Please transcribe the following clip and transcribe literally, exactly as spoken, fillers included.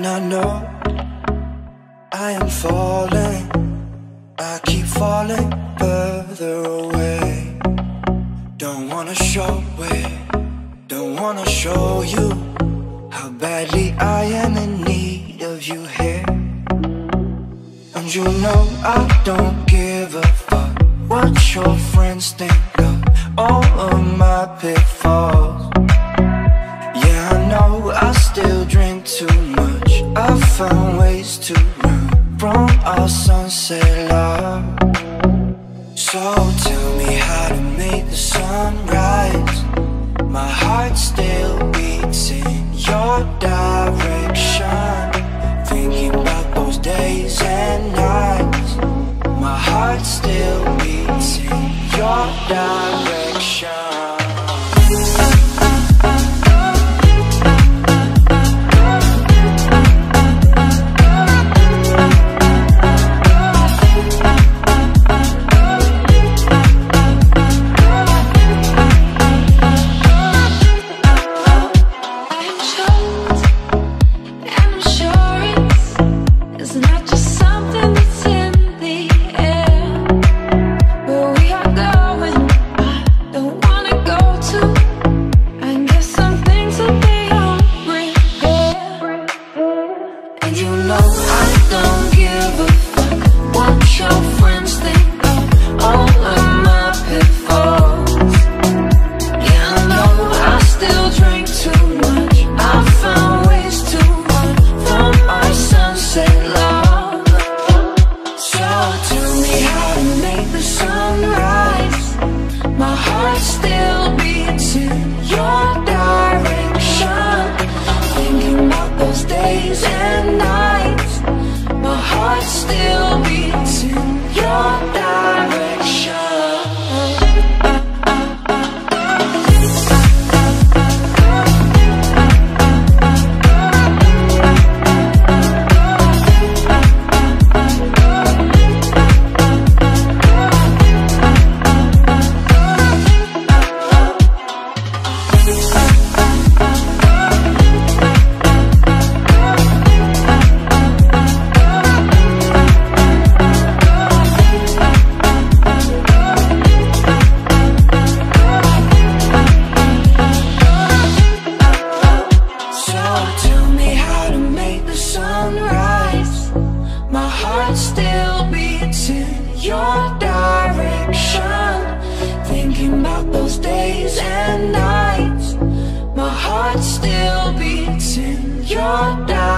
And I know I am falling, I keep falling further away. Don't wanna show it, don't wanna show you how badly I am in need of you here. And you know I don't give a fuck what your friends think of all of my pitfalls. Yeah, I know I still drink too much, I found ways to run from our sunset love. So tell me how to make the sun rise. My heart still beats in your direction, thinking about those days and nights. My heart still beats in your direction. Your